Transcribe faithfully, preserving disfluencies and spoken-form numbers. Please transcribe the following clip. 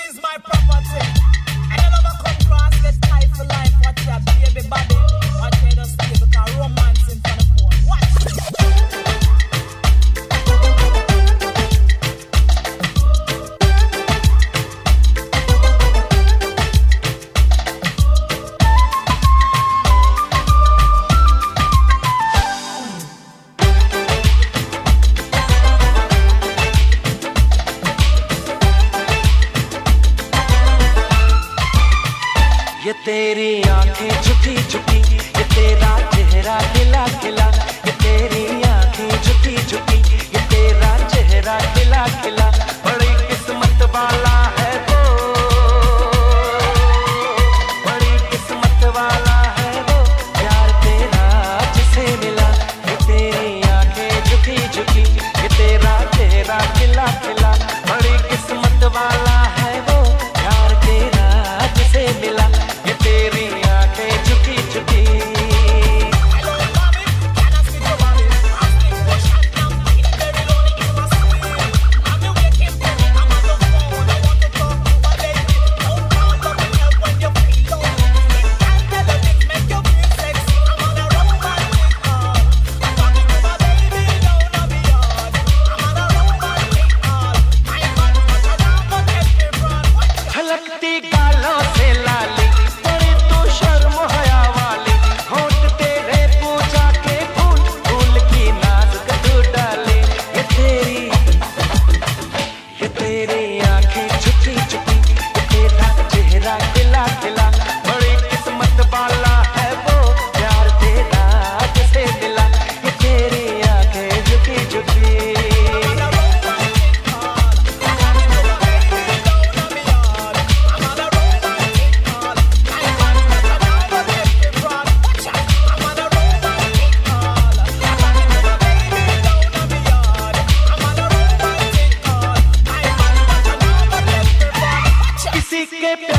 ये तेरी आंखें झुकी झुकी, ये तेरा चेहरा खिला खिला, ये तेरी आंखें झुकी झुकी, ये तेरा चेहरा खिला खिला, बड़ी किस्मत वाला है वो, बड़ी किस्मत वाला है वो, प्यार तेरा जिसे मिला। ये तेरी आंखें झुकी झुकी, ये तेरा चेहरा खिला खिला, बड़ी किस्मत वाला है वो, प्यार तेरा जिसे मिला। ये तेरी आंखें झुकी झुकी, छलकती गालों से लाली, बड़ी तू शर्म हया वाली, होंठ तेरे पूजा के फूल, फूल की नाजुक तू डाले। ये तेरी, ये तेरी आंखें झुकी झुकी, ये तेरा चेहरा खिला खिला, बड़ी किस्मत वाला है वो, प्यार तेरा जिसे मिला। ये तेरी आंखें झुकी झुकी, किसी के